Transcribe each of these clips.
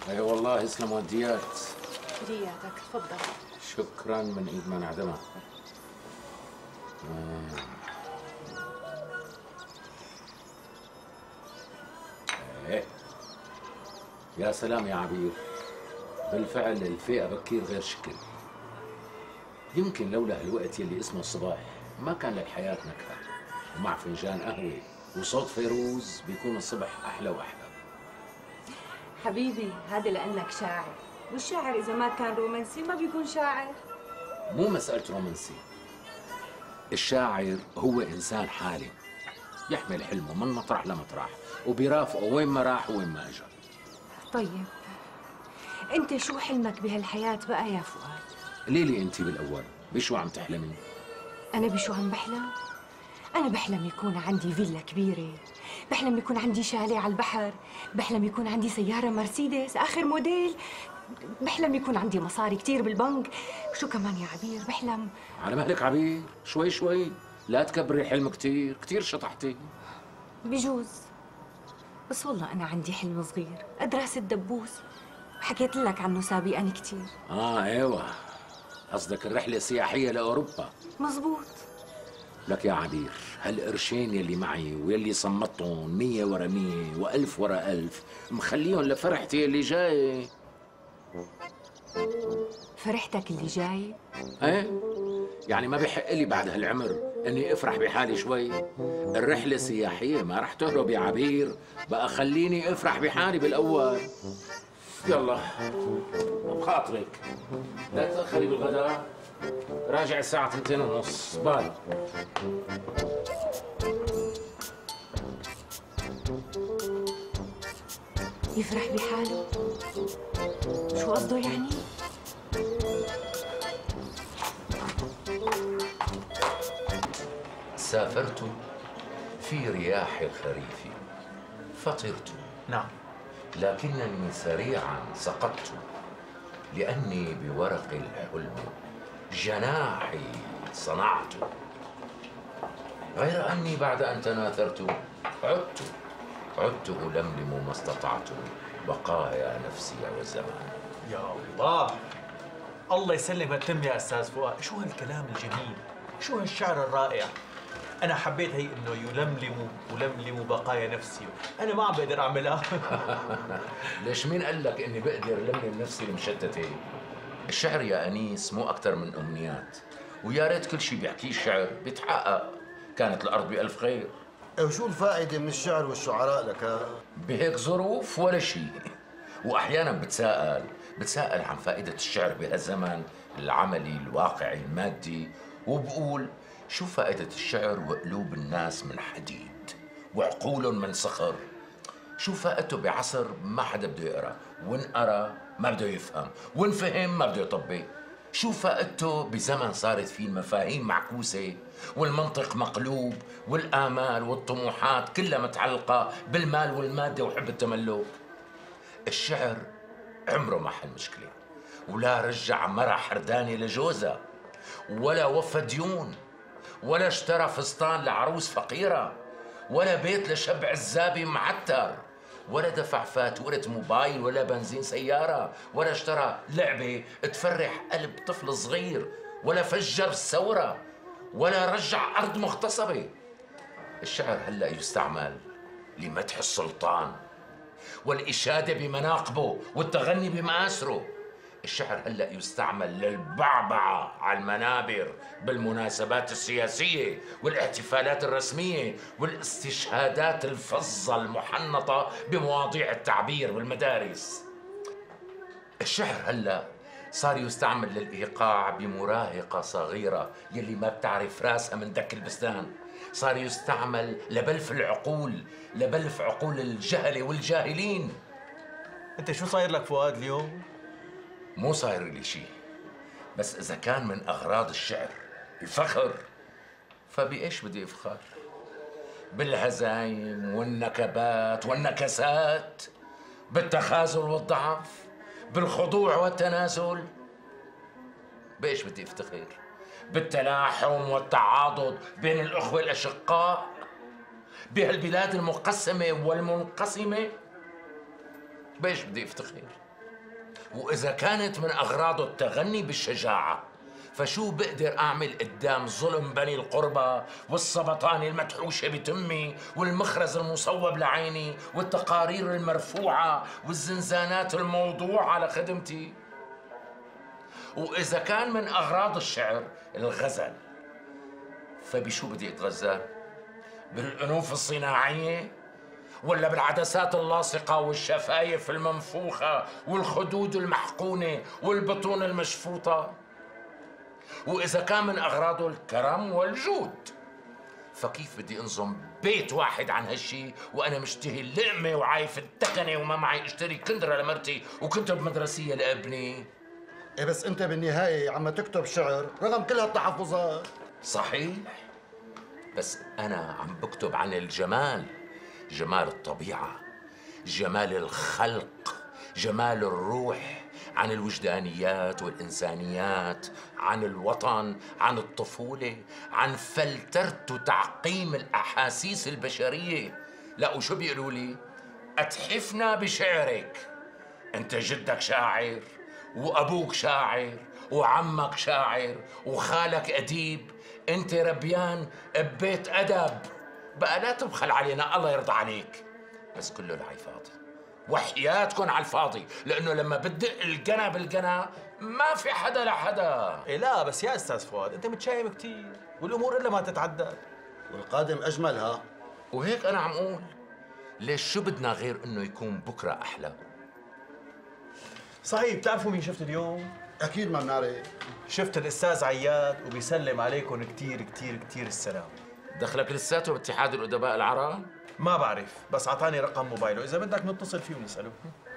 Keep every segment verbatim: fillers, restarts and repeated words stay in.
اي والله يسلم وديات. هدياتك تفضل. شكرا من ايد ما نعدمها. آه. ايه يا سلام يا عبير، بالفعل الفئة بكير غير شكل. يمكن لولا هالوقت يلي اسمه الصباح ما كان للحياة نكهة، ومع فنجان قهوة وصوت فيروز بيكون الصبح أحلى وأحلى. حبيبي هذا لأنك شاعر، والشاعر إذا ما كان رومانسي ما بيكون شاعر. مو مسألة رومانسي، الشاعر هو إنسان حالم يحمل حلمه من مطرح لمطرح وبيرافقه وين ما راح وين ما أجا. طيب أنت شو حلمك بهالحياة بقى يا فؤاد؟ قولي لي أنت بالأول، بشو عم تحلمي؟ أنا بشو عم بحلم؟ أنا بحلم يكون عندي فيلا كبيرة، بحلم يكون عندي شاليه على البحر، بحلم يكون عندي سيارة مرسيدس آخر موديل، بحلم يكون عندي مصاري كتير بالبنك. شو كمان يا عبير بحلم؟ على مهلك عبير، شوي شوي، لا تكبري الحلم كتير، كتير شطحتي. بجوز، بس والله أنا عندي حلم صغير، أدرس الدبوس، وحكيت لك عنه سابقا كتير. آه أيوة، قصدك الرحلة السياحية لأوروبا. مزبوط. لك يا عبير، هالقرشين يلي معي ويلي صمتهم مية ورا مية وألف ورا ألف مخليهم لفرحتي اللي جاي. فرحتك اللي جاي؟ ايه، يعني ما بحق لي بعد هالعمر اني افرح بحالي شوي؟ الرحلة السياحية ما رح تهرب يا عبير، بقى خليني افرح بحالي بالاول. يلا بخاطرك لا تأخري بالغداء، راجع الساعة اثنتين ونص. باي. يفرح بحاله؟ شو قصده يعني؟ سافرت في رياح الخريف فطرت. نعم. لكنني سريعا سقطت، لأني بورق الحلم جناحي صنعت. غير أني بعد أن تناثرت عدت عدت ألملم ما استطعت بقايا نفسي والزمان. يا الله، الله يسلم هالتم يا أستاذ فؤاد. شو هالكلام الجميل، شو هالشعر الرائع. أنا حبيت هي إنه يلملم ولملم بقايا نفسي، أنا ما عم بقدر أعملها. ليش مين قال لك إني بقدر لملم نفسي المشتتة؟ الشعر يا أنيس مو أكتر من أمنيات، ويا ريت كل شيء بيحكيه الشعر بيتحقق، كانت الأرض بألف خير. وشو الفائدة من الشعر والشعراء لك؟ بهيك ظروف ولا شيء. وأحيانا بتساءل بتساءل عن فائدة الشعر بهالزمن العملي الواقعي المادي، وبقول شو فائدة الشعر وقلوب الناس من حديد وعقولهم من صخر؟ شو فائدته بعصر ما حدا بده يقرا، وان قرا ما بده يفهم، وان فهم ما بده يطبق؟ شو فائدته بزمن صارت فيه المفاهيم معكوسة والمنطق مقلوب والآمال والطموحات كلها متعلقة بالمال والمادة وحب التملك؟ الشعر عمره ما حل مشكلة، ولا رجع مرة حردانة لجوزها، ولا وفى ديون، ولا اشترى فستان لعروس فقيرة، ولا بيت لشب عزابي معتر، ولا دفع فاتورة موبايل ولا بنزين سيارة، ولا اشترى لعبة تفرح قلب طفل صغير، ولا فجر الثورة، ولا رجع أرض مغتصبة. الشعر هلأ يستعمل لمدح السلطان والإشادة بمناقبه والتغني بمآسره. الشعر هلأ يستعمل للبعبعة على المنابر بالمناسبات السياسية والاحتفالات الرسمية والاستشهادات الفظة المحنطة بمواضيع التعبير بالمدارس. الشعر هلأ صار يستعمل للإيقاع بمراهقة صغيرة يلي ما بتعرف راسها من دك البستان. صار يستعمل لبلف العقول، لبلف عقول الجهلة والجاهلين. أنت شو صاير لك فؤاد اليوم؟ مو صاير لي شيء، بس إذا كان من أغراض الشعر الفخر، فبإيش بدي أفخر؟ بالهزايم والنكبات والنكسات، بالتخاذل والضعف، بالخضوع والتنازل. بإيش بدي أفتخر؟ بالتلاحم والتعاضد بين الأخوة الأشقاء، بهالبلاد المقسمة والمنقسمة. بإيش بدي أفتخر؟ وإذا كانت من أغراضه التغني بالشجاعة، فشو بقدر أعمل قدام ظلم بني القربة والسبطان المدحوشة بتمي والمخرز المصوب لعيني والتقارير المرفوعة والزنزانات الموضوعة على خدمتي؟ وإذا كان من أغراض الشعر الغزل، فبشو بدي أتغزل؟ بالأنوف الصناعية؟ ولا بالعدسات اللاصقة والشفايف المنفوخة والخدود المحقونة والبطون المشفوطة؟ وإذا كان من أغراضه الكرم والجود، فكيف بدي أنظم بيت واحد عن هالشي وأنا مشتهي اللقمة وعايف التكنة وما معي اشتري كندرة لمرتي وكتب مدرسية لابني؟ إيه بس أنت بالنهاية عم تكتب شعر رغم كل هالتحفظات. صحيح، بس أنا عم بكتب عن الجمال، جمال الطبيعة، جمال الخلق، جمال الروح، عن الوجدانيات والإنسانيات، عن الوطن، عن الطفولة، عن فلترة وتعقيم الأحاسيس البشرية. لا وشو بيقولوا لي؟ أتحفنا بشعرك. أنت جدك شاعر وأبوك شاعر وعمك شاعر وخالك أديب، أنت ربيان ببيت أدب، بقى لا تبخل علينا الله يرضى عليك. بس كله العي فاضي، وحياتكم على الفاضي، لأنه لما بتدق القنا بالقنا ما في حدا لحدا. إيه لا بس يا أستاذ فؤاد أنت متشائم كثير والأمور إلا ما تتعدل، والقادم أجملها. وهيك أنا عم أقول ليش شو بدنا غير إنه يكون بكرة أحلى. صحيح. بتعرفوا مين شفت اليوم؟ أكيد ما بنعرف. شفت الأستاذ عياد وبيسلم عليكم كثير كثير كثير السلام. دخلك لساته باتحاد الأدباء العرب؟ ما بعرف، بس أعطاني رقم موبايله، إذا بدك نتصل فيه ونسأله.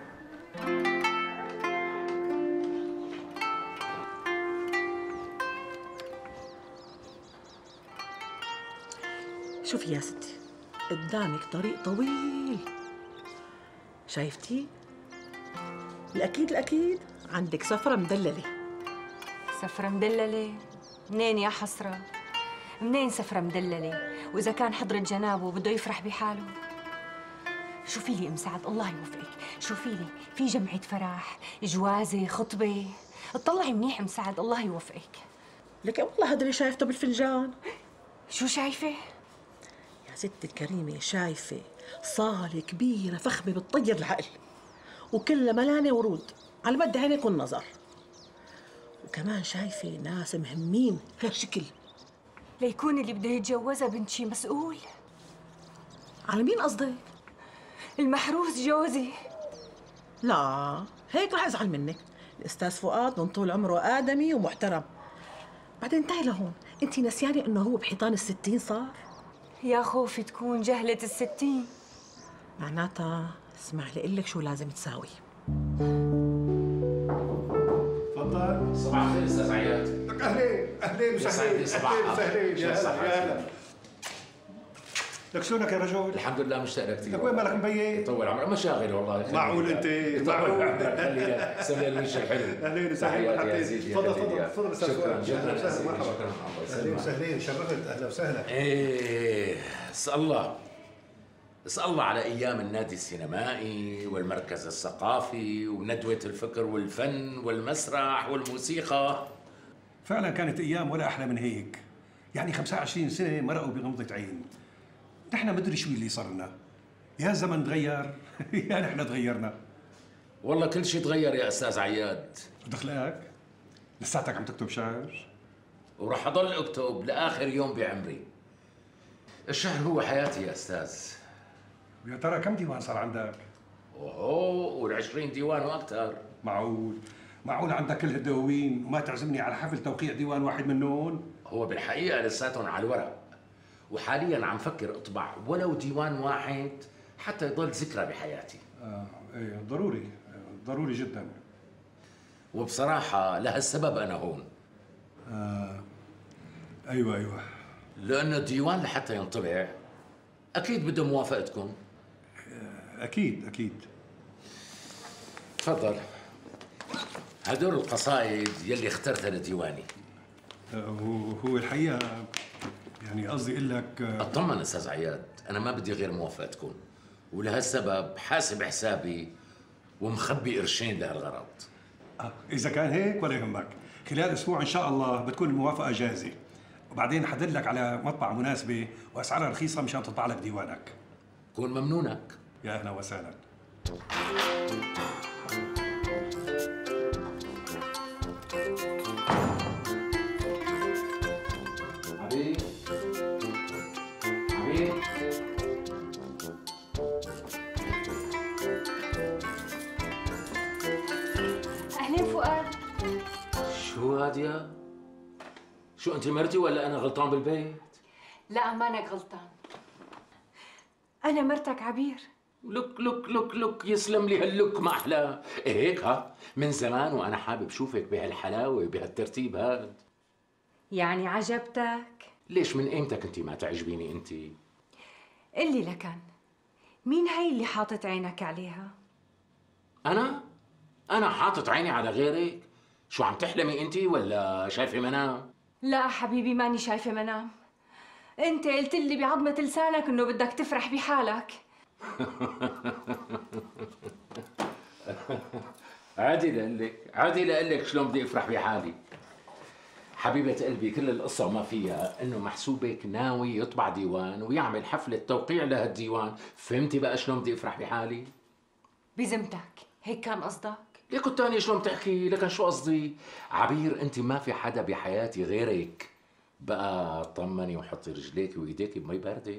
شوفي يا ستي، قدامك طريق طويل، شايفتي؟ الأكيد الأكيد عندك سفرة مدللة. سفرة مدللة؟ منين يا حسرة؟ منين سفرة مدللة؟ وإذا كان حضرة جنابه بده يفرح بحاله؟ شوفي لي أم سعد الله يوفقك، شوفي لي في جمعة فرح، جوازة، خطبة، اطلعي منيح أم سعد الله يوفقك. لك والله هذا اللي شايفته بالفنجان. شو شايفة؟ يا ستي الكريمة شايفة صالة كبيرة فخمة بتطير العقل، وكلها ملانة ورود على مد عينك والنظر، وكمان شايفة ناس مهمين غير شكل. ليكون اللي بده يتجوزها بنت شي مسؤول. على مين قصدك؟ المحروس جوزي. لا هيك رح ازعل منك. الاستاذ فؤاد من طول عمره ادمي ومحترم. بعدين تعي لهون، انت نسيانه انه هو بحيطان الستين صار؟ يا خوفي تكون جهلة الستين. معناتها اسمع لي اقول لك شو لازم تساوي. تفضل. صباح الخير استاذ عياد. لك اهلين اهلين وسهلين اهلين وسهلين يا هلا يا هلا. لك شلونك يا رجل؟ الحمد لله مشتاق لك كثير. لك وين مالك مبيت؟ طول عمرك مشاغل والله. معقول انت معقول. سلي الوش الحلو. اهلين وسهلين مرحبتين. تفضل تفضل تفضل استاذ شكرا فؤاد. شكرا اهلا وسهلا مرحبا. شكرا اهلين وسهلين شرفت اهلا وسهلا. ايه اسال الله اسال الله على ايام النادي السينمائي والمركز الثقافي وندوه الفكر والفن والمسرح والموسيقى. فعلا كانت ايام ولا احلى من هيك. يعني خمسة وعشرين سنه مرقوا بغمضه عين. نحن مدري شو اللي صار لنا. يا زمن تغير يا نحن تغيرنا. والله كل شيء تغير يا استاذ عياد. دخلك لساتك عم تكتب شعر؟ وراح اضل اكتب لاخر يوم بعمري. الشعر هو حياتي يا استاذ. ويا ترى كم ديوان صار عندك؟ اوه والعشرين ديوان واكثر. معقول معقول عندك كل هالدواوين وما تعزمني على حفل توقيع ديوان واحد منهم؟ هو بالحقيقه لساتهم على الورق، وحاليا عم فكر اطبع ولو ديوان واحد حتى يضل ذكرى بحياتي. اه ايه ضروري ضروري جدا. وبصراحه لهالسبب انا هون. آه ايوه ايوه. لانه الديوان لحتى ينطبع اكيد بده موافقتكم. اكيد اكيد. تفضل، هدول القصائد يلي اخترتها لديواني. هو هو الحقيقه يعني قصدي اقول لك. اطمن استاذ عياد، انا ما بدي غير موافقتكم، ولهالسبب حاسب حسابي ومخبي قرشين لهالغرض. آه، اذا كان هيك ولا يهمك، خلال اسبوع ان شاء الله بتكون الموافقه جاهزه، وبعدين حدلك على مطبعه مناسبه واسعارها رخيصه مشان تطبع لك ديوانك. كون ممنونك. يا اهلا وسهلا. حبيب حبيب اهلين فؤاد. شو هاد يا؟ شو انت مرتي ولا انا غلطان بالبيت؟ لا مانك غلطان، انا مرتك عبير. لك لك لك لك يسلم لي هاللك ما احلاه. إيه هيك ها؟ من زمان وانا حابب شوفك بهالحلاوه بهالترتيب هاد. يعني عجبتك؟ ليش من ايمتك انت ما تعجبيني انت؟ قلي لكن مين هي اللي حاطط عينك عليها؟ انا؟ انا حاطط عيني على غيرك؟ شو عم تحلمي انت ولا شايفه منام؟ لا حبيبي ماني شايفه منام. انت قلت لي بعظمه لسانك انه بدك تفرح بحالك. عادي لقلك عادي لقلك شلون بدي افرح بحالي. حبيبة قلبي كل القصة وما فيها انه محسوبك ناوي يطبع ديوان ويعمل حفلة توقيع لهالديوان، فهمتي بقى شلون بدي افرح بحالي؟ بذمتك هيك كان قصدك؟ ليك التاني شلون بتحكي؟ لكن شو قصدي؟ عبير انت ما في حدا بحياتي غيرك. بقى طمني وحطي رجليك وايديك بمي باردة.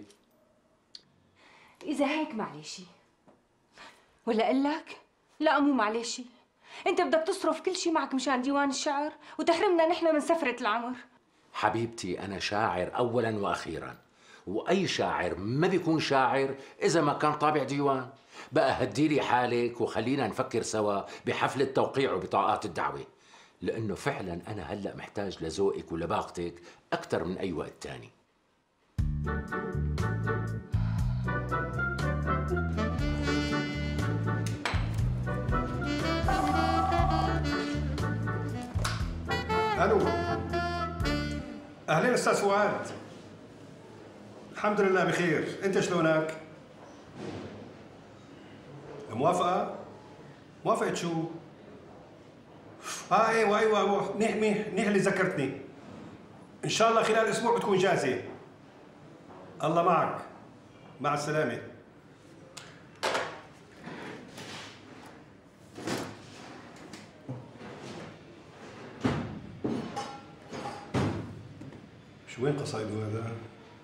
اذا هيك معليشي، ولا اقول لك لا مو معليشي، انت بدك تصرف كل شيء معك مشان ديوان الشعر وتحرمنا نحن من سفرة العمر. حبيبتي أنا شاعر أولاً وأخيراً، وأي شاعر ما بيكون شاعر إذا ما كان طابع ديوان. بقى هديلي حالك وخلينا نفكر سوا بحفلة توقيع وبطاقات الدعوة، لأنه فعلاً أنا هلأ محتاج لذوقك ولباقتك أكثر من أي وقت تاني. الو، اهلين استاذ فؤاد. الحمد لله بخير، انت شلونك؟ موافقة؟ موافقة شو؟ اه ايوه ايوه ايوه، منيح منيح منيح اللي ذكرتني. ان شاء الله خلال اسبوع بتكون جاهزة. الله معك، مع السلامة. شو وين قصايده هذا؟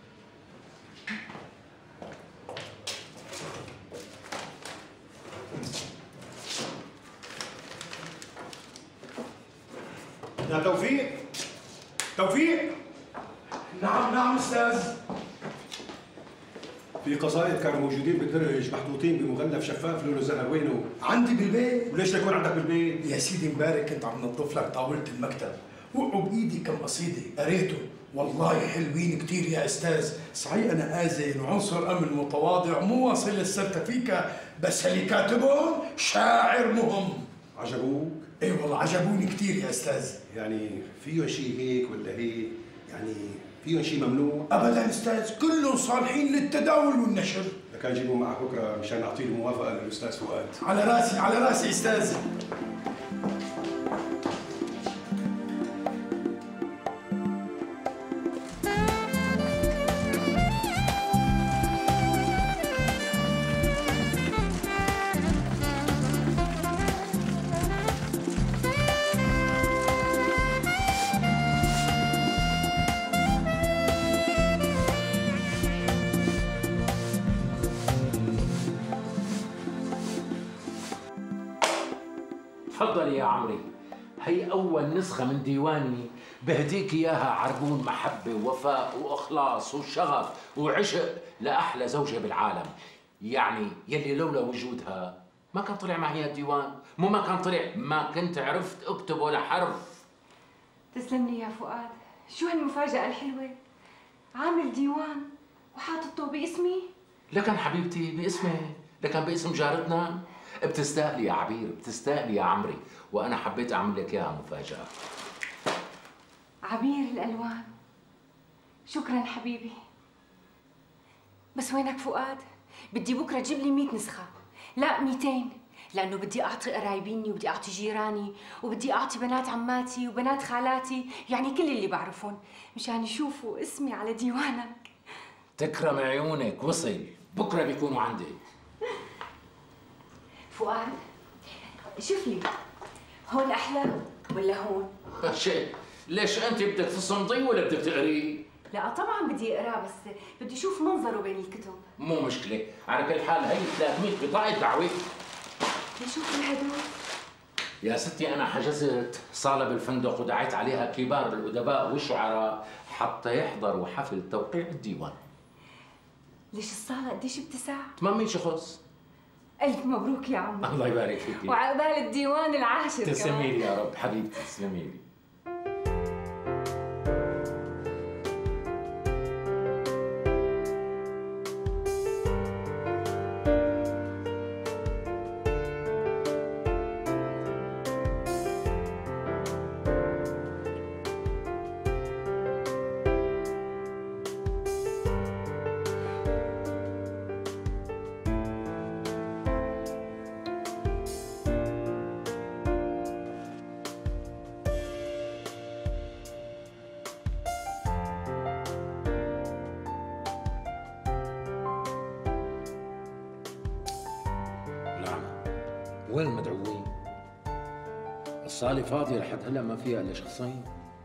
يا توفيق، توفيق. نعم نعم استاذ. في قصائد كانوا موجودين بالدرج محطوطين بمغلف شفاف لونه زهر، وينه؟ عندي بالبيت. وليش تكون عندك بالبيت؟ يا سيدي امبارح كنت عم نظف لك طاولة المكتب، وقعوا بايدي كم قصيدة قريتهم، والله حلوين كثير يا استاذ. صحيح انا آذن وعنصر امن متواضع مو واصل للسرتفيكا، بس اللي كاتبهم شاعر مهم. عجبوك؟ اي والله عجبوني كثير يا استاذ. يعني فيهم شيء هيك ولا هيك؟ يعني فيهم شيء ممنوع؟ ابدا استاذ، كلهم صالحين للتداول والنشر. لكان جيبوا معك بكره مشان اعطي له موافقه للاستاذ فؤاد. على راسي على راسي استاذ. تفضلي يا عمري، هي أول نسخة من ديواني بهديك إياها عربون محبة ووفاء وإخلاص وشغف وعشق لأحلى زوجة بالعالم. يعني يلي لولا وجودها ما كان طلع معي الديوان، مو ما كان طلع، ما كنت عرفت أكتب ولا حرف. تسلم لي يا فؤاد، شو هالمفاجأة الحلوة؟ عامل ديوان وحاططه باسمي؟ لكن حبيبتي باسمي، لكن باسم جارتنا. بتستاهلي يا عبير، بتستاهلي يا عمري، وانا حبيت اعمل لك اياها مفاجأة. عبير الالوان، شكرا حبيبي. بس وينك فؤاد؟ بدي بكره تجيب لي مية نسخة، لا ميتين، لأنه بدي أعطي قرايبيني وبدي أعطي جيراني وبدي أعطي بنات عماتي وبنات خالاتي، يعني كل اللي بعرفهم، مشان يشوفوا اسمي على ديوانك. تكرم عيونك، وصل بكره بيكونوا عندي. فؤاد شوف لي، هون أحلى ولا هون؟ شيء ليش انت بدك تصمدي ولا بدك تقري؟ لا طبعا بدي اقراه، بس بدي اشوف منظره بين الكتب. مو مشكله، على كل حال هي ثلاثمية بطاقه دعوه. لشوف الهدول. يا ستي انا حجزت صاله بالفندق ودعيت عليها كبار الادباء والشعراء حتى يحضروا حفل توقيع الديوان. ليش الصاله قديش بتسع؟ ثمانمية شخص. الف مبروك يا عمي. الله يبارك فيكي. وعقبال الديوان العاشر. تسلمي لي يا رب حبيبتي، تسلمي لي. وين المدعوين؟ الصالة فاضية لحد هلا ما فيها الا شخصين.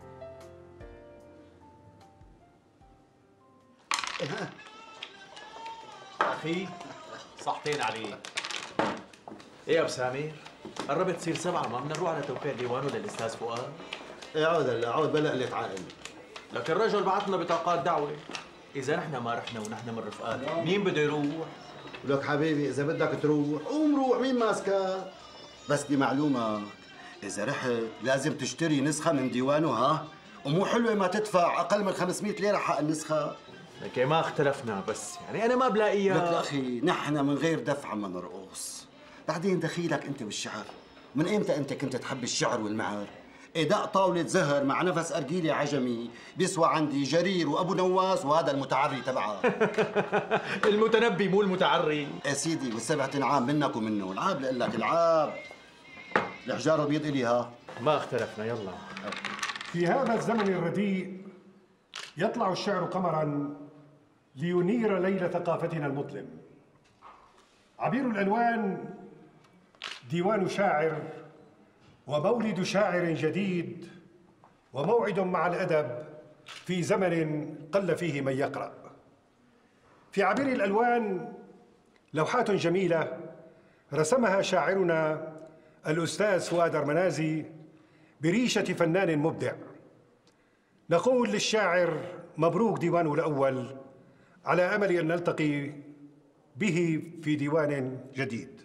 اخي صحتين عليك. ايه يا ابو سامر؟ قربت تصير سبعة، ما بدنا نروح على توقيع ديوانه للاستاذ فؤاد؟ ايه عود هلا، عود بلا قلة عقل. لك الرجل بعثنا بطاقات دعوة، إذا نحن ما رحنا ونحن من رفقاته، مين بده يروح؟ ولك حبيبي إذا بدك تروح قوم روح، مين ماسكك؟ بس دي معلومة، إذا رحت لازم تشتري نسخة من ديوانه، ها؟ ومو حلوة ما تدفع أقل من خمسمية ليرة حق النسخة. لك ما اختلفنا، بس يعني أنا ما بلاقيها. لك أخي نحن من غير دفع ما نرقص. بعدين دخيلك أنت بالشعر، من إمتى أنت كنت تحب الشعر والمعار؟ إداء طاولة زهر مع نفس أرجيلة عجمي بيسوى عندي جرير وأبو نواس وهذا المتعري تبعه. المتنبي مو المتعري. يا سيدي والسبع تنعام منك ومنه، العاب لقول لك العاب. الحجار البيض إلي ها. ما اختلفنا، يلا. في هذا الزمن الرديء يطلع الشعر قمرا لينير ليل ثقافتنا المظلم. عبير الألوان ديوان شاعر ومولد شاعر جديد وموعد مع الأدب في زمن قل فيه من يقرأ. في عبير الألوان لوحات جميلة رسمها شاعرنا الأستاذ فؤاد أرمنازي بريشة فنان مبدع. نقول للشاعر مبروك ديوانه الأول، على أمل أن نلتقي به في ديوان جديد.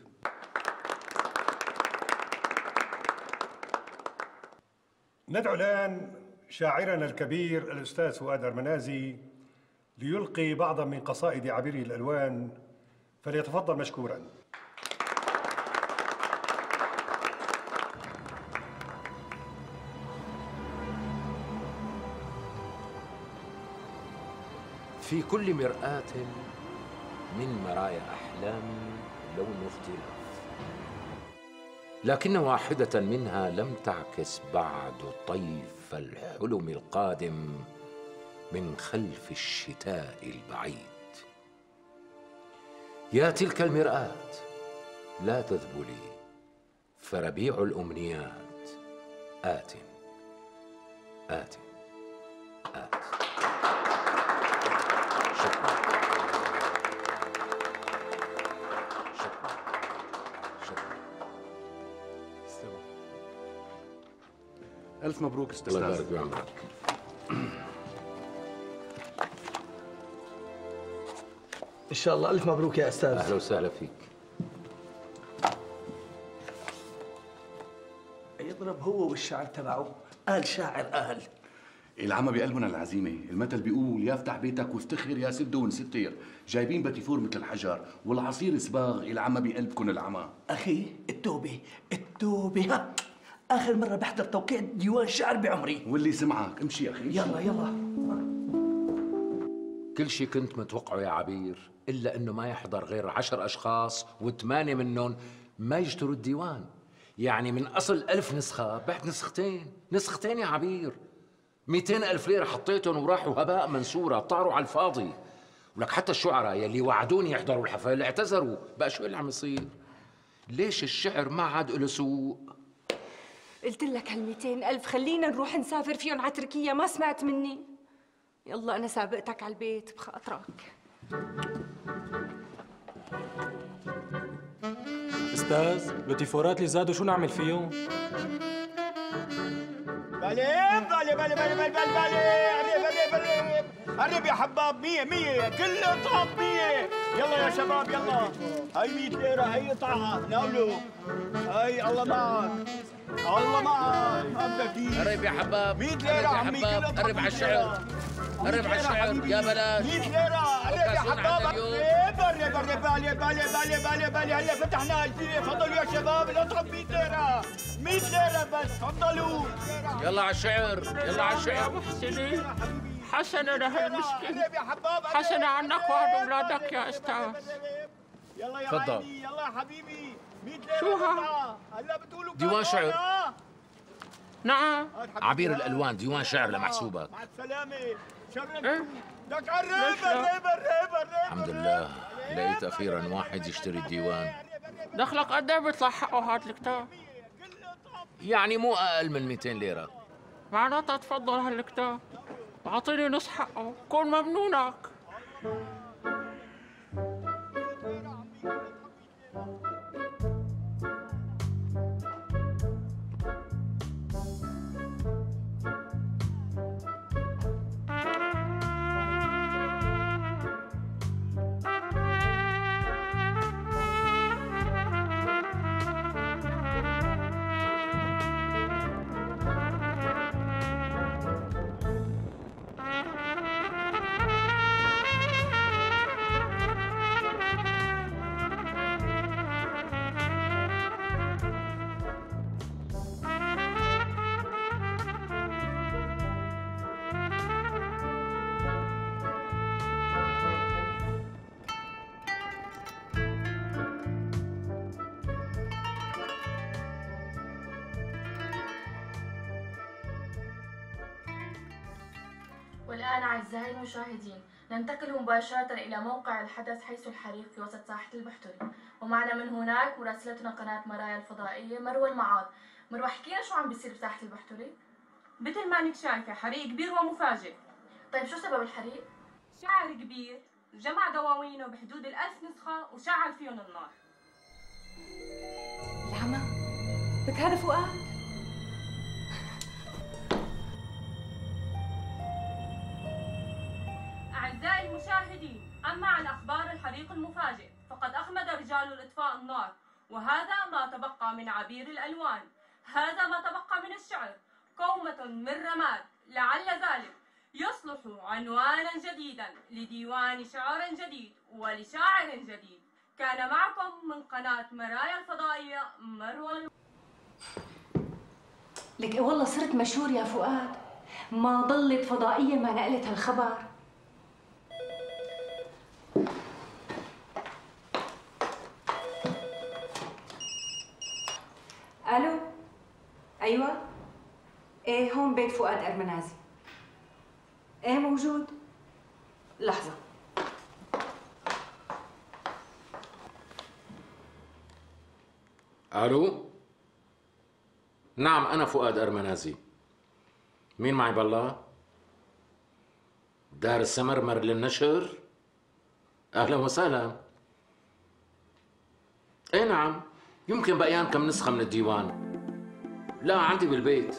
ندعو الآن شاعرنا الكبير الأستاذ فؤاد أرمنازي ليلقي بعضا من قصائد عبير الألوان، فليتفضل مشكورا. في كل مرآة من مرايا أحلامي لون اختلاف، لكن واحدة منها لم تعكس بعد طيف الحلم القادم من خلف الشتاء البعيد. يا تلك المرآة لا تذبلي، فربيع الأمنيات آت آت آت. شكرا شكرا شكرا. ألف مبروك استاذ. الله يبارك بعمرك. إن شاء الله ألف مبروك يا أستاذ. أهلا وسهلا فيك. يضرب هو والشعر تبعه، قال شاعر أهل. العمى بقلبنا العزيمة، المثل بيقول يا افتح بيتك وافتخر يا سد ونستر، جايبين باتيفور مثل الحجر والعصير صباغ، العمى بقلبكن العمى. أخي التوبة التوبة، ها آخر مرة بحضر توقيع ديوان شعر بعمري. واللي سمعك امشي أخي. يلا يلا. كل شيء كنت متوقعه يا عبير، إلا إنه ما يحضر غير عشر أشخاص وثمانية منهم ما يشتروا الديوان. يعني من أصل ألف نسخة بعت نسختين، نسختين يا عبير. مئتين ألف ليرة حطيتهم وراحوا هباء منثورا، طاروا على الفاضي. ولك حتى الشعراء يلي وعدوني يحضروا الحفل اعتذروا. بقى شو اللي عم يصير؟ ليش الشعر ما عاد له سوق؟ قلت لك هال مئتين ألف خلينا نروح نسافر فيهم على تركيا، ما سمعت مني؟ يلا أنا سابقتك على البيت بخاطرك. استاذ البتيفورات اللي زادوا شو نعمل فيهم؟ بليب بلي بلي بلي بلي بلي بلي قرب قرب قرب قرب يا حباب. مية مية كل قطعة مية. يلا يا شباب يلا. هاي مية ليرة هي قطعة ناولوا. هاي الله معك الله معك. أبدي قرب يا حباب. مية ليرة عمي كل قطعة. قرب على الشعر قرب على الشعر يا بلاش. مية ليرة قرب يا حباب. قرب قرب قرب بالي بالي بالي بالي بالي. هلا فتحنا الفيلة. تفضلوا يا شباب الاطرب مية ليرة. مية ليرة بس تفضلوا. يلا على الشعر يلا على الشعر. محسنين حسنا لهالمسكين. حسنا عنك وعن اولادك يا استاذ. يلا يا تفضل. عيني يلا يا حبيبي. مية ليرة. شو ها؟ هلا بتقولوا ديوان شعر. نعم عبير الألوان ديوان شعر لمحسوبك. مع السلامة. شرفت. إيه؟ لك قرب قرب قرب قرب. الحمد لله لقيت أخيرا واحد يشتري الديوان. دخلك قد ايه بيطلع حقه هاد الكتاب؟ يعني مو أقل من مئتين ليرة. معناتها تفضل هالكتاب واعطيني نص حقه كون ممنونك. والآن أعزائي المشاهدين ننتقل مباشرة إلى موقع الحدث حيث الحريق في وسط ساحة البحتري، ومعنا من هناك مراسلتنا قناة مرايا الفضائية مروى المعاض. مروى احكينا شو عم بيصير بساحة البحتري؟ مثل ما انك شايفة حريق كبير ومفاجئ. طيب شو سبب الحريق؟ شاعر كبير جمع دواوينه بحدود الألف نسخة وشعل فيهم النار. العمى لك هذا فؤاد؟ أعزائي المشاهدين، أما عن أخبار الحريق المفاجئ فقد أخمد رجال الإطفاء النار، وهذا ما تبقى من عبير الألوان، هذا ما تبقى من الشعر، كومة من رماد، لعل ذلك يصلح عنوانا جديدا لديوان شعر جديد ولشاعر جديد. كان معكم من قناة مرايا الفضائية مروى. لك إيه والله صرت مشهور يا فؤاد، ما ضلت فضائية ما نقلت هالخبر. الو ايوه ايه هون بيت فؤاد ارمنازي. ايه موجود. لحظه. الو نعم انا فؤاد ارمنازي. مين معي بالله؟ دار السمرمر للنشر. اهلا وسهلا. اي نعم يمكن بقيان كم نسخة من الديوان. لا عندي بالبيت.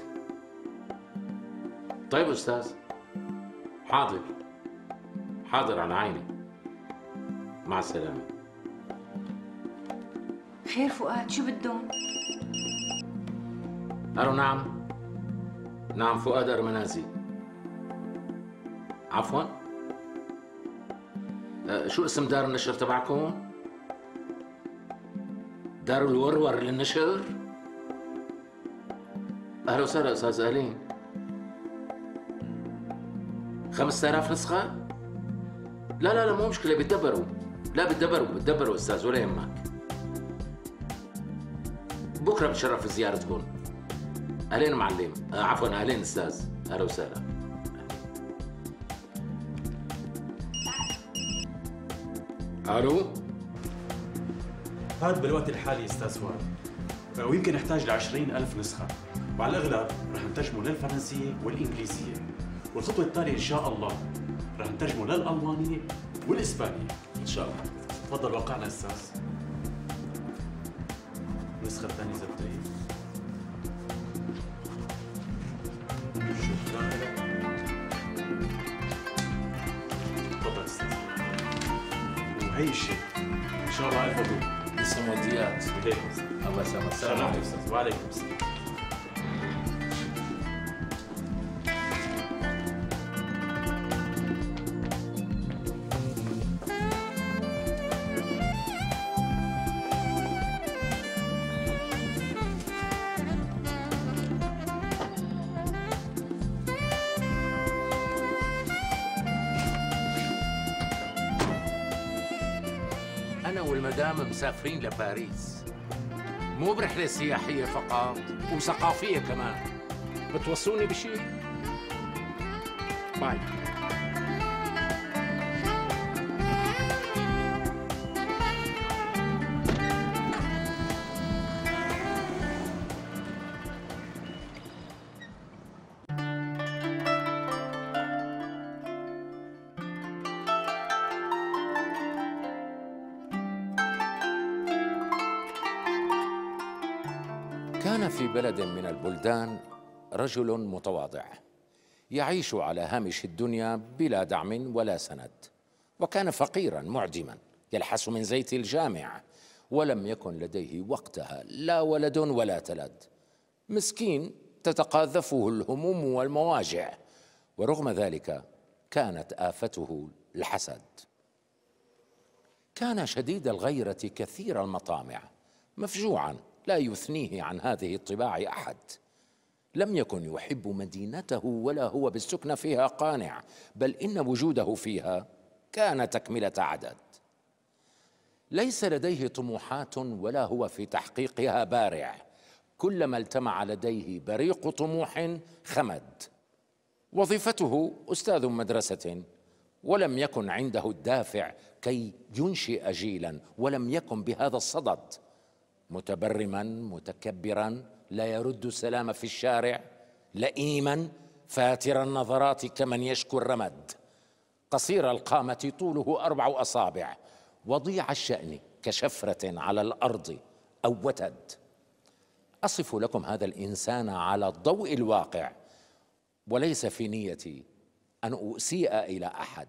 طيب أستاذ حاضر حاضر على عيني. مع السلامة. خير فؤاد شو بدهم؟ ألو نعم نعم فؤاد أرمنازي. عفوا أه شو اسم دار النشر تبعكم؟ دار الورور للنشر؟ أهلا وسهلا أستاذ أهلين. خمسة آلاف نسخة؟ لا لا لا مو مشكلة، بتدبروا. لا بتدبروا بتدبروا أستاذ، ولا يهمك. بكرة بتشرف زيارتكم. أهلين معلم، آه عفوا أهلين أستاذ، أهلا وسهلا. ألو؟ هذا بالوقت الحالي استاذ فؤاد، ويمكن نحتاج ل عشرين ألف نسخة، وعلى الأغلب رح نترجمه للفرنسية والإنجليزية، والخطوة التالية إن شاء الله رح نترجمه للألمانية والإسبانية إن شاء الله. تفضل وقعنا أستاذ. النسخة الثانية زبدية. شكرا لك. تفضل أستاذ. وهي الشيء إن شاء الله ألف مبروك. لسه موديات. الله يسلمك. السلام عليكم أستاذ. وعليكم السلام. أنا والمدام مسافرين لباريس، مو برحلة سياحية فقط وثقافية كمان. بتوصوني بشيء؟ باي. كان في بلد من البلدان رجل متواضع يعيش على هامش الدنيا بلا دعم ولا سند، وكان فقيرا معدما يلحس من زيت الجامع، ولم يكن لديه وقتها لا ولد ولا تلد. مسكين تتقاذفه الهموم والمواجع، ورغم ذلك كانت آفته الحسد. كان شديد الغيرة كثير المطامع، مفجوعا لا يثنيه عن هذه الطباع أحد. لم يكن يحب مدينته ولا هو بالسكن فيها قانع، بل إن وجوده فيها كان تكملة عدد. ليس لديه طموحات ولا هو في تحقيقها بارع، كلما التمع لديه بريق طموح خمد. وظيفته أستاذ مدرسة، ولم يكن عنده الدافع كي ينشئ جيلا، ولم يكن بهذا الصدد. متبرما متكبرا لا يرد السلام في الشارع، لئيما فاتر النظرات كمن يشكو الرمد، قصير القامة طوله أربع أصابع، وضيع الشأن كشفرة على الأرض أو وتد. أصف لكم هذا الإنسان على ضوء الواقع، وليس في نيتي أن أسيء إلى أحد،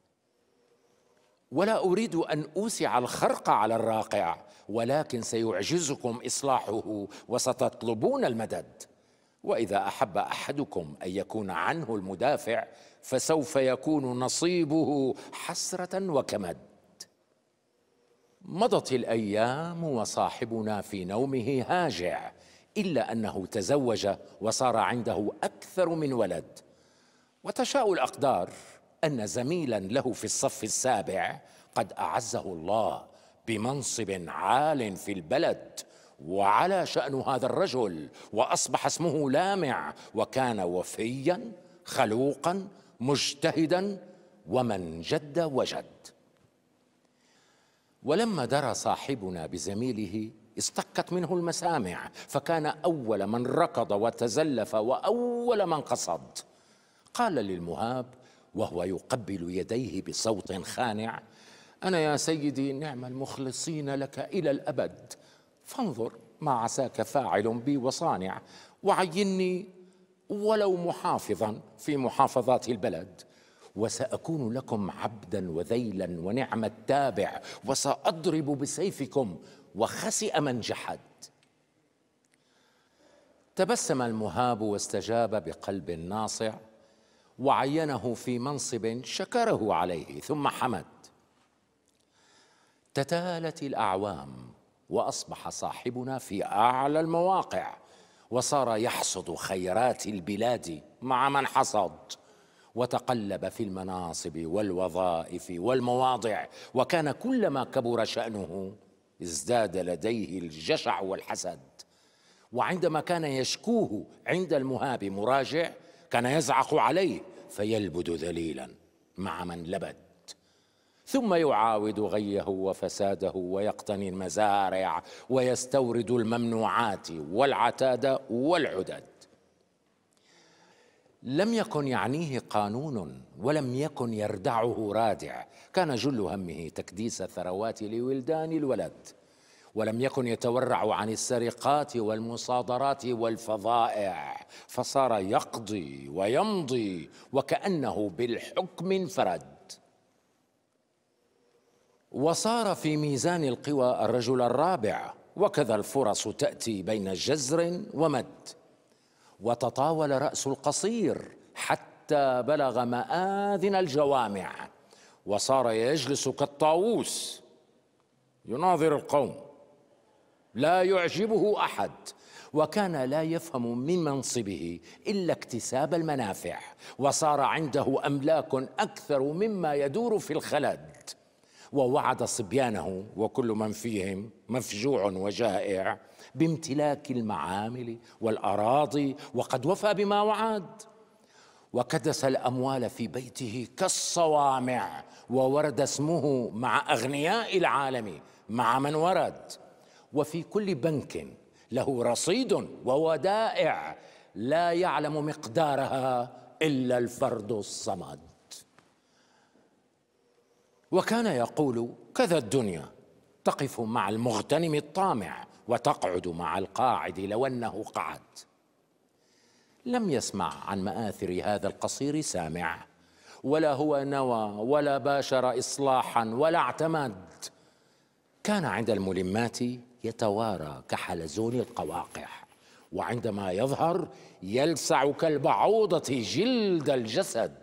ولا أريد أن أوسع الخرق على الراقع، ولكن سيعجزكم إصلاحه وستطلبون المدد. وإذا أحب أحدكم أن يكون عنه المدافع فسوف يكون نصيبه حسرة وكمد. مضت الأيام وصاحبنا في نومه هاجع، إلا أنه تزوج وصار عنده أكثر من ولد. وتشاء الأقدار أن زميلا له في الصف السابع قد أعزه الله بمنصب عال في البلد، وعلى شأن هذا الرجل، وأصبح اسمه لامع، وكان وفيا خلوقا مجتهدا ومن جد وجد. ولما درى صاحبنا بزميله استقت منه المسامع، فكان أول من ركض وتزلف وأول من قصد. قال للمهاب وهو يقبل يديه بصوت خانع: أنا يا سيدي نعم المخلصين لك إلى الأبد، فانظر ما عساك فاعل بي وصانع، وعيني ولو محافظا في محافظات البلد، وسأكون لكم عبدا وذيلا ونعم التابع، وسأضرب بسيفكم وخسئ من جحد. تبسم المهاب واستجاب بقلب ناصع، وعينه في منصب شكره عليه ثم حمد. تتالت الأعوام وأصبح صاحبنا في أعلى المواقع، وصار يحصد خيرات البلاد مع من حصد، وتقلب في المناصب والوظائف والمواضع، وكان كلما كبر شأنه ازداد لديه الجشع والحسد. وعندما كان يشكوه عند المهاب مراجع كان يزعق عليه فيلبد ذليلا مع من لبد، ثم يعاود غيه وفساده ويقتني المزارع ويستورد الممنوعات والعتاد والعدد. لم يكن يعنيه قانون ولم يكن يردعه رادع، كان جل همه تكديس الثروات لولدان الولد، ولم يكن يتورع عن السرقات والمصادرات والفظائع، فصار يقضي ويمضي وكأنه بالحكم انفرد. وصار في ميزان القوى الرجل الرابع، وكذا الفرص تأتي بين جزر ومد. وتطاول رأس القصير حتى بلغ مآذن الجوامع، وصار يجلس كالطاووس يناظر القوم لا يعجبه أحد، وكان لا يفهم من منصبه إلا اكتساب المنافع، وصار عنده أملاك أكثر مما يدور في الخلد. ووعد صبيانه وكل من فيهم مفجوع وجائع بامتلاك المعامل والأراضي، وقد وفى بما وعد، وكدس الأموال في بيته كالصوامع، وورد اسمه مع أغنياء العالم مع من ورد. وفي كل بنك له رصيد وودائع لا يعلم مقدارها إلا الفرد الصمد. وكان يقول: كذا الدنيا تقف مع المغتنم الطامع وتقعد مع القاعد لو أنه قعد. لم يسمع عن مآثر هذا القصير سامع، ولا هو نوى ولا باشر إصلاحا ولا اعتمد. كان عند الملمات يتوارى كحلزون القواقع، وعندما يظهر يلسع كالبعوضة جلد الجسد.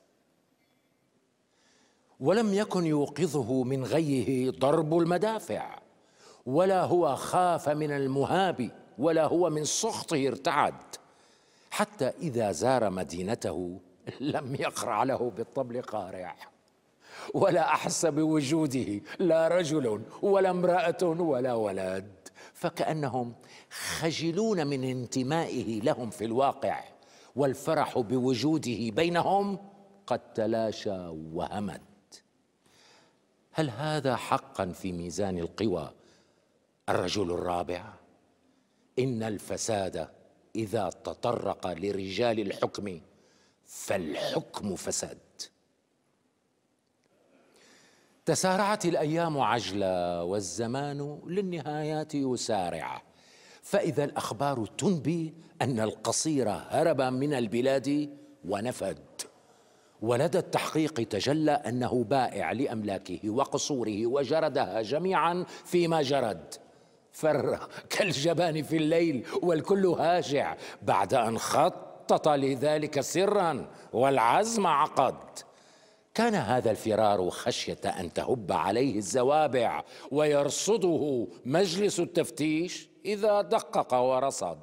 ولم يكن يوقظه من غيه ضرب المدافع، ولا هو خاف من المهاب، ولا هو من سخطه ارتعد، حتى إذا زار مدينته لم يقرع له بالطبل قارع، ولا أحس بوجوده لا رجل ولا امرأة ولا ولد، فكأنهم خجلون من انتمائه لهم في الواقع، والفرح بوجوده بينهم قد تلاشى وهمد. هل هذا حقا في ميزان القوى الرجل الرابع؟ إن الفساد إذا تطرق لرجال الحكم فالحكم فساد. تسارعت الأيام عجلة والزمان للنهايات يسارع، فإذا الأخبار تنبي أن القصير هرب من البلاد ونفد، ولدى التحقيق تجلى أنه بائع لأملاكه وقصوره وجردها جميعا فيما جرد، فر كالجبان في الليل والكل هاجع بعد أن خطط لذلك سرا والعزم عقد. كان هذا الفرار خشية أن تهب عليه الزوابع ويرصده مجلس التفتيش إذا دقق ورصد.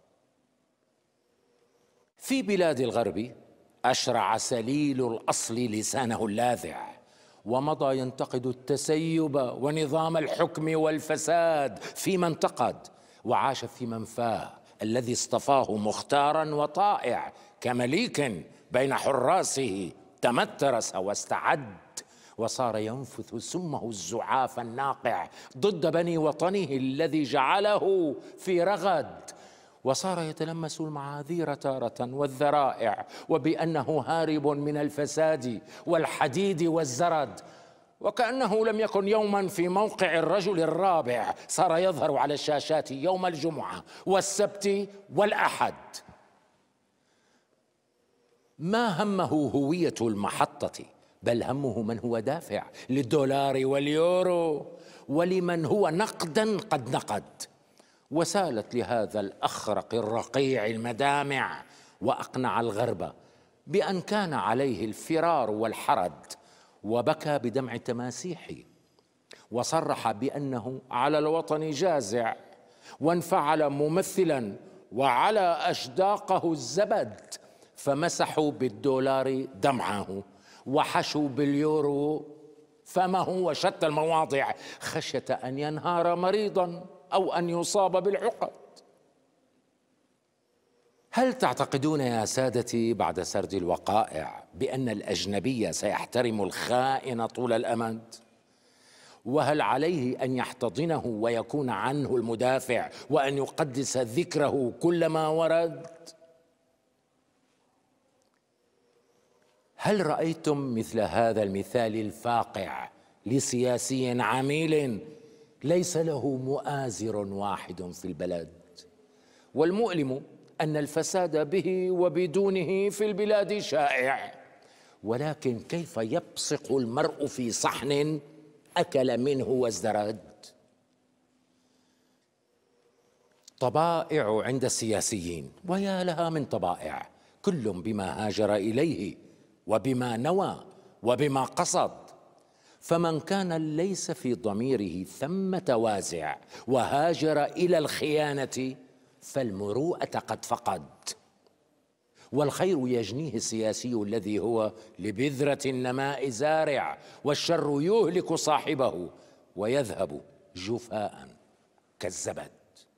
في بلاد الغرب أشرع سليل الأصل لسانه اللاذع، ومضى ينتقد التسيب ونظام الحكم والفساد فيما انتقد، وعاش في منفاه الذي اصطفاه مختارا وطائع كمليك بين حراسه تمترس واستعد، وصار ينفث سمه الزعاف الناقع ضد بني وطنه الذي جعله في رغد، وصار يتلمس المعاذير تارة والذرائع، وبأنه هارب من الفساد والحديد والزرد، وكأنه لم يكن يوما في موقع الرجل الرابع. صار يظهر على الشاشات يوم الجمعة والسبت والأحد. ما همه هوية المحطة، بل همه من هو دافع للدولار واليورو ولمن هو نقدا قد نقد. وسالت لهذا الأخرق الرقيع المدامع، وأقنع الغرب بأن كان عليه الفرار والحرد، وبكى بدمع تماسيح، وصرح بأنه على الوطن جازع، وانفعل ممثلا وعلى أشداقه الزبد، فمسحوا بالدولار دمعه وحشوا باليورو فمه وشتى المواضع خشية أن ينهار مريضا أو أن يصاب بالعقد. هل تعتقدون يا سادتي بعد سرد الوقائع بأن الأجنبي سيحترم الخائن طول الأمد؟ وهل عليه أن يحتضنه ويكون عنه المدافع وأن يقدس ذكره كلما ورد؟ هل رأيتم مثل هذا المثال الفاقع لسياسي عميل ليس له مؤازر واحد في البلد؟ والمؤلم أن الفساد به وبدونه في البلاد شائع، ولكن كيف يبصق المرء في صحن أكل منه وازدرد؟ طبائع عند السياسيين، ويا لها من طبائع، كل بما هاجر إليه وبما نوى وبما قصد. فمن كان ليس في ضميره ثمة وازع وهاجر إلى الخيانة فالمروءة قد فقد. والخير يجنيه السياسي الذي هو لبذرة النماء زارع، والشر يهلك صاحبه ويذهب جفاء كالزبد.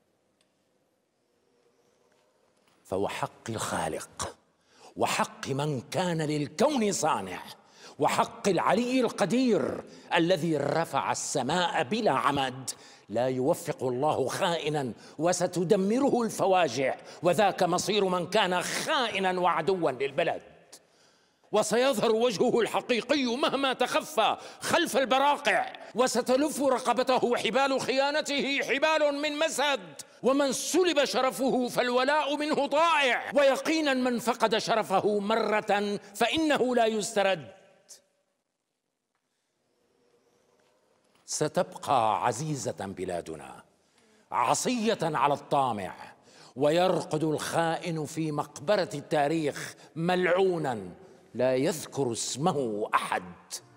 فوحق الخالق وحق من كان للكون صانع وحق العلي القدير الذي رفع السماء بلا عمد لا يوفق الله خائنا وستدمره الفواجع، وذاك مصير من كان خائنا وعدوا للبلد. وسيظهر وجهه الحقيقي مهما تخفى خلف البراقع، وستلف رقبته حبال خيانته حبال من مسد. ومن سلب شرفه فالولاء منه ضائع، ويقينا من فقد شرفه مرة فإنه لا يسترد. ستبقى عزيزة بلادنا عصية على الطامع، ويرقد الخائن في مقبرة التاريخ ملعونا لا يذكر اسمه أحد.